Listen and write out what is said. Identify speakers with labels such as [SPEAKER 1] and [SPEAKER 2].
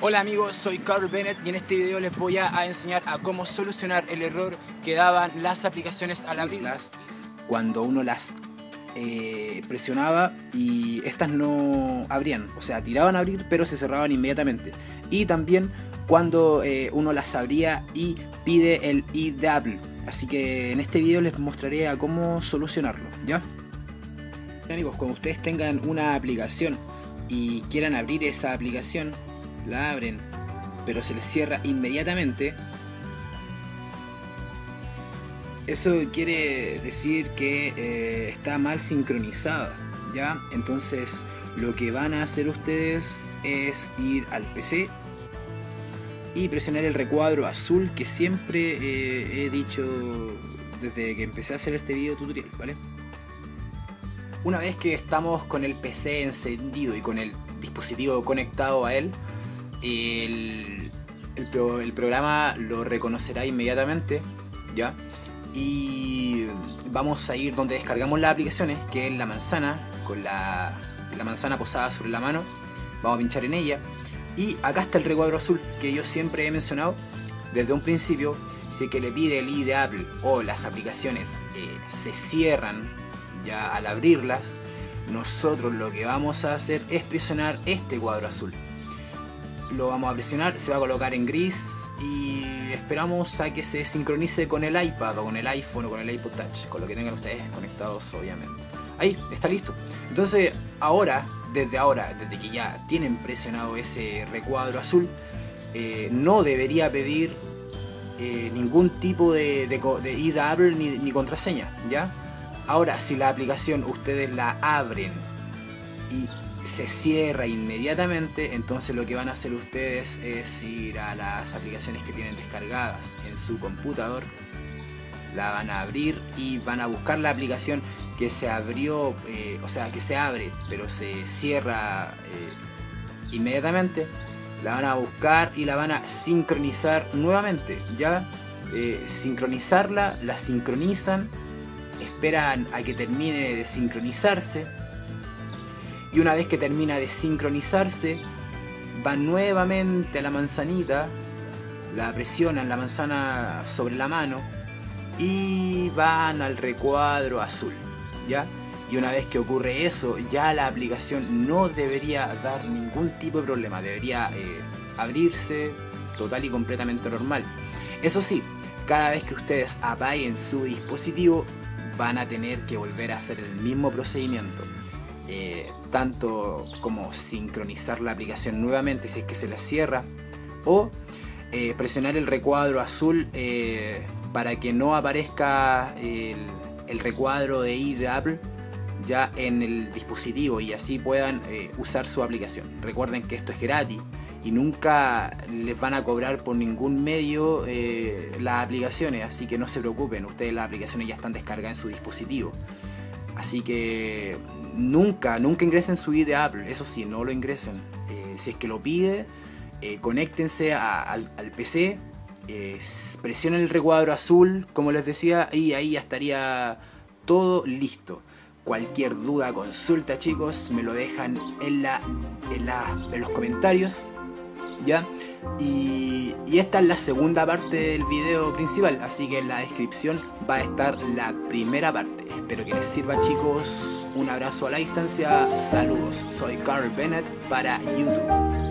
[SPEAKER 1] Hola amigos, soy Carl Bennett y en este video les voy a enseñar a cómo solucionar el error que daban las aplicaciones al abrirlas cuando uno las presionaba y estas no abrían, o sea, tiraban a abrir pero se cerraban inmediatamente. Y también cuando uno las abría y pide el ID de Apple. Así que en este video les mostraré a cómo solucionarlo, ¿ya? Amigos, cuando ustedes tengan una aplicación y quieran abrir esa aplicación, la abren pero se les cierra inmediatamente, eso quiere decir que está mal sincronizada, ¿ya? Entonces lo que van a hacer ustedes es ir al PC y presionar el recuadro azul que siempre he dicho desde que empecé a hacer este video tutorial, ¿vale? Una vez que estamos con el PC encendido y con el dispositivo conectado a él, el programa lo reconocerá inmediatamente, ¿ya? Y vamos a ir donde descargamos las aplicaciones, que es la manzana, con la manzana posada sobre la mano. Vamos a pinchar en ella y acá está el recuadro azul que yo siempre he mencionado desde un principio. Si es que le pide el ID de Apple o las aplicaciones se cierran ya al abrirlas, nosotros lo que vamos a hacer es presionar este cuadro azul. Lo vamos a presionar, se va a colocar en gris y esperamos a que se sincronice con el iPad o con el iPhone o con el iPod Touch, con lo que tengan ustedes conectados, obviamente. Ahí, está listo. Entonces desde que ya tienen presionado ese recuadro azul, no debería pedir ningún tipo de ID de Apple ni contraseña, ¿ya? Ahora, si la aplicación ustedes la abren y se cierra inmediatamente, entonces lo que van a hacer ustedes es ir a las aplicaciones que tienen descargadas en su computador, la van a abrir y van a buscar la aplicación que se abrió, o sea, que se abre pero se cierra inmediatamente. La van a buscar y la van a sincronizar nuevamente, ¿ya? Sincronizarla, la sincronizan, esperan a que termine de sincronizarse y una vez que termina de sincronizarse van nuevamente a la manzanita, la presionan la manzana sobre la mano y van al recuadro azul, ¿ya? Y una vez que ocurre eso, ya la aplicación no debería dar ningún tipo de problema, debería abrirse total y completamente normal. Eso sí, cada vez que ustedes apaguen su dispositivo van a tener que volver a hacer el mismo procedimiento, tanto como sincronizar la aplicación nuevamente si es que se les cierra, o presionar el recuadro azul para que no aparezca el recuadro de ID de Apple ya en el dispositivo y así puedan usar su aplicación. Recuerden que esto es gratis y nunca les van a cobrar por ningún medio las aplicaciones, así que no se preocupen, ustedes las aplicaciones ya están descargadas en su dispositivo. Así que nunca ingresen su ID de Apple, eso sí, no lo ingresen. Si es que lo pide, conéctense al PC, presionen el recuadro azul, como les decía, y ahí ya estaría todo listo. Cualquier duda, consulta, chicos, me lo dejan en los comentarios, ¿ya? Y esta es la segunda parte del video principal, así que en la descripción va a estar la primera parte. Espero que les sirva, chicos. Un abrazo a la distancia, saludos. Soy Carl Bennett para YouTube.